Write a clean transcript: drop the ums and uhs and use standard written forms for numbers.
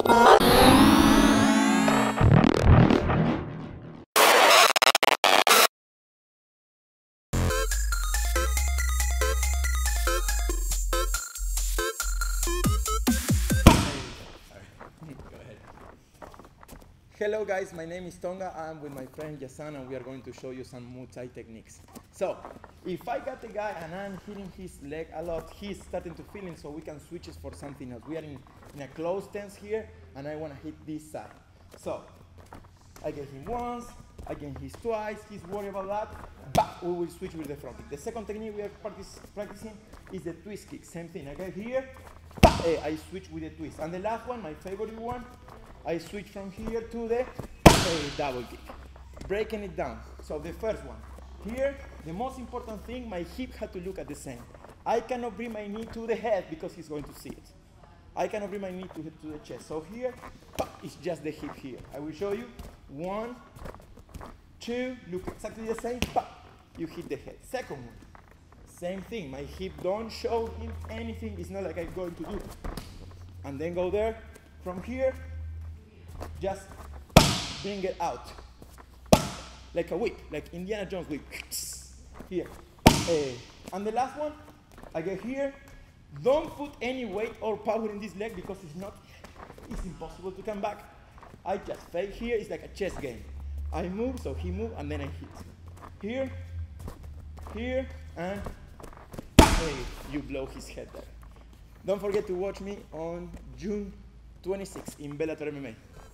Hello guys, my name is Tonga. I'm with my friend Gaston and we are going to show you some Muay Thai techniques. So, if I got the guy and I'm hitting his leg a lot, he's starting to feel it, so we can switch it for something else. We are in a close stance here and I want to hit this side. So, I get him once, I get him twice, he's worried about that, but we will switch with the front kick. The second technique we are practicing is the twist kick. Same thing, I get here, I switch with the twist. And the last one, my favorite one, I switch from here to the double kick, breaking it down. So the first one, here, the most important thing, my hip had to look at the same. I cannot bring my knee to the head because he's going to see it. I cannot bring my knee to the chest. So here, it's just the hip here. I will show you. 1, 2, look exactly the same, you hit the head. Second one, same thing. My hip don't show him anything. It's not like I'm going to do. And then go there, from here, just bring it out. Like a whip, like Indiana Jones whip. Here. And the last one, I get here. Don't put any weight or power in this leg because it's impossible to come back. I just fake here, it's like a chess game. I move, so he moves, and then I hit. Here, here, and you blow his head there. Don't forget to watch me on June 26th in Bellator MMA.